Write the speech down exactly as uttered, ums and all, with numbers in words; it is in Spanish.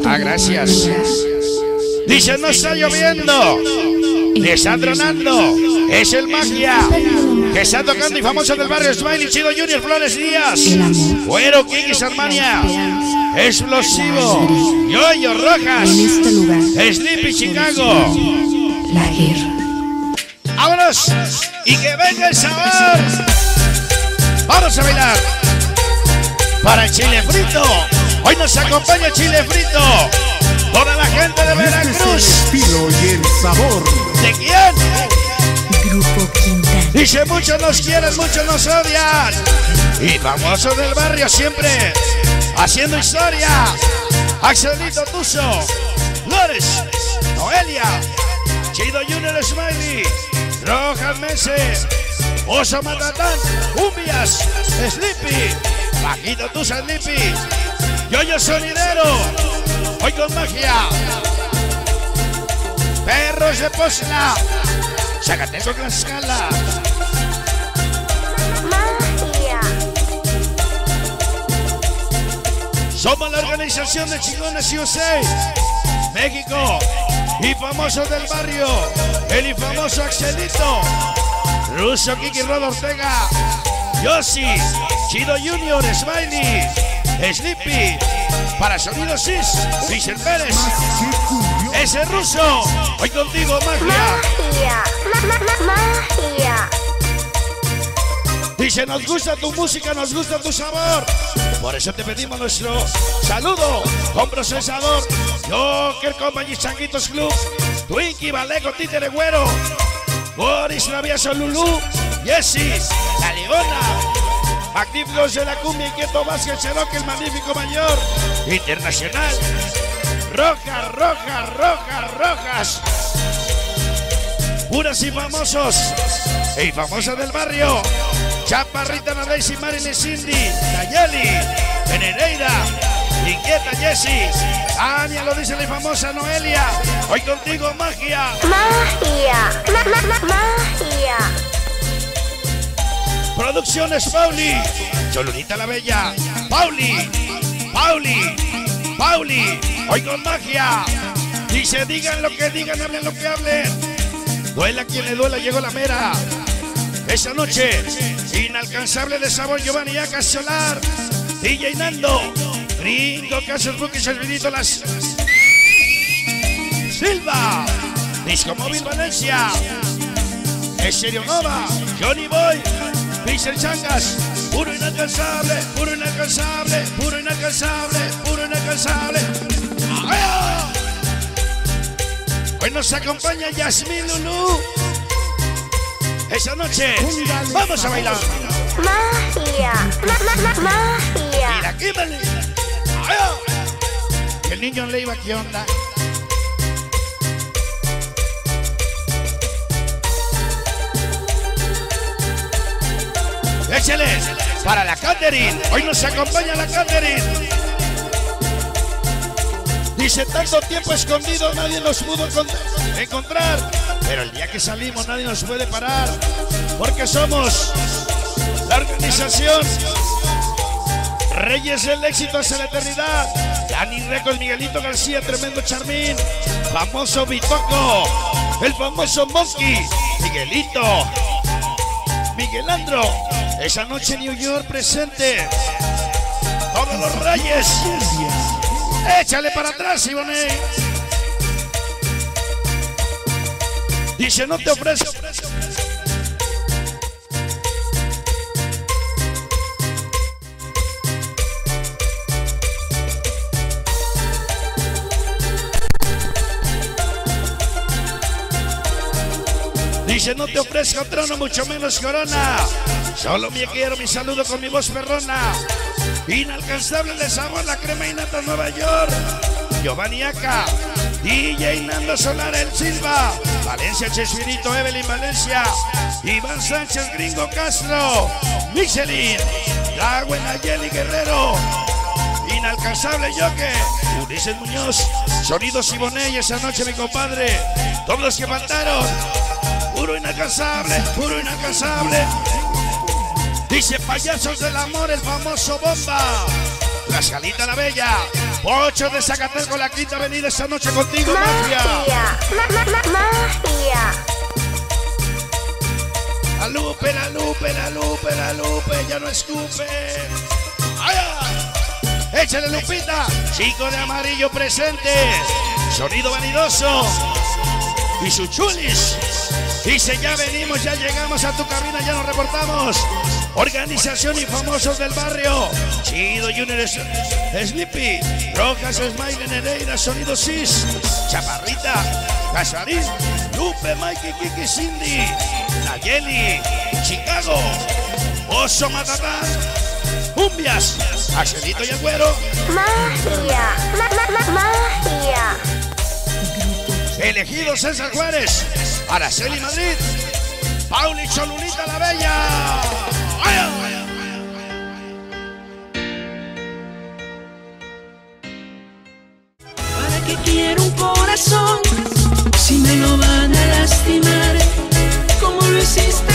Ah, gracias. Dice, no está lloviendo, ni está tronando. Es el Magia, que está tocando y famoso del barrio. Smiley, Chido Junior, Flores Díaz, Güero, Kikis, Armania, Explosivo, Yoyo, Rojas, Sleepy, Chicago. La guerra. ¡Vámonos! ¡Y que venga el sabor! ¡Vamos a bailar! Para el chile frito. Hoy nos acompaña Chile Frito. Toda la gente de Veracruz. Este es el estilo y el sabor. ¿De quién? Grupo Quintana. Dice, muchos nos quieren, muchos nos odian. Y famosos del barrio siempre haciendo historia. Axelito Tuzo, Flores, Noelia, Chido Junior, Smiley, Rojas Meses, Oso Matatán, Cumbias, Sleepy, Bajito Tuzo, Sleepy, Yoyo Sonidero, hoy con Magia, Perros de Pozla, Zacateco Tlaxcala. Magia. Somos la organización de Chingones U S A, México, y famosos del barrio, el infamoso Axelito, Ruso, Kiki, Rodo Ortega, Yossi, Chido Junior, Smiley, Sleepy, para Sonido Cis, Michel Pérez, ese Ruso, hoy contigo, Magia. Magia. Ma- ma- ma- Magia. Dice, nos gusta tu música, nos gusta tu sabor. Por eso te pedimos nuestro saludo con procesador. Joker Company, Changuitos Club, Twinkie, Valeco, Títere Güero, Boris, Navieso, Lulú, Jessie, La Leona, Magníficos de la Cumbia, Inquieto Vázquez, Cherokee, el Magnífico Mayor, Internacional, Rojas, Rojas, Rojas, Rojas, puras y famosos, y famosas del barrio. Chaparrita, Daisy, Marilyn, Cindy, Nayeli, Venereira, Inquieta, Jessie, Ania, lo dice la famosa Noelia. Hoy contigo, Magia. Magia. Ma- ma- ma- Magia. Producciones Pauli, Cholurita la Bella, Pauli, Pauli, Pauli. Hoy con Magia. Dice, digan lo que digan, hablen lo que hablen. Duela quien le duela, llegó la mera. Esa noche, inalcanzable de sabor, Giovanni Aca Solar, D J Nando, Gringo, Casos Buquis, el Vinito, las Silva, Disco Móvil Valencia, Estéreo Nova, Johnny Boy, Pixel Changas, puro inalcanzable, puro inalcanzable, puro inalcanzable, puro inalcanzable. ¡Ah! Hoy nos acompaña Yasmín Lulú. Esa noche vamos a bailar. Magia. Ma- ma- ma- Magia. Mira, Kimberly. El niño le iba, ¿qué onda? Échale para la Catherine. Hoy nos acompaña la Catherine. Dice, tanto tiempo escondido, nadie nos pudo encontrar. Pero el día que salimos nadie nos puede parar, porque somos la organización Reyes del Éxito hacia la eternidad. Dani Records, Miguelito García, tremendo Charmín, famoso Bitoco, el famoso Monkey, Miguelito, Miguel Andro. Esa noche en New York presente, todos los Reyes. Échale para atrás, Ivone. Dice, no te ofrezco. Dice, no te ofrezco trono, mucho menos corona. Solo me quiero mi saludo con mi voz perrona. Inalcanzable de sabor, la crema y nata Nueva York. Giovanni Aca, D J Nando Solar, el Silva, Valencia, Chespirito, Evelyn Valencia, Iván Sánchez, Gringo Castro, Michelin, la buena Yeli Guerrero, Inalcanzable Yoke, Ulises Muñoz, Sonidos Ivonne, y esa noche mi compadre, todos los que faltaron, puro inalcanzable, puro inalcanzable. Dice, Payasos del Amor, el famoso Bomba, Rascalita la Bella, Pocho de Zacatecas, la Quinta Avenida esta noche contigo, Magia. Magia. Ma, ma, ma, magia. La Lupe, la Lupe, la Lupe, la Lupe, ya no escupe. ¡Ay! Échale, Lupita, chico de amarillo presente, sonido vanidoso y su chulis. Dice, ya venimos, ya llegamos a tu cabina, ya nos reportamos. Organización y famosos del barrio. Chido Junior, Sleepy, Rojas, Smile, Nereida, Sonido Cis, Chaparrita, Casarín, Lupe, Mikey, Kiki, Cindy, Nayeli, Chicago, Oso Matatán, Cumbias, Axelito y el Güero. Magia. Ma, ma, ma, magia. Elegido César Juárez, Araceli Madrid, Pauli Cholulita la Bella. ¡Ay, ay, ay! ¿Para qué quiero un corazón si me lo van a lastimar? ¿Cómo lo hiciste?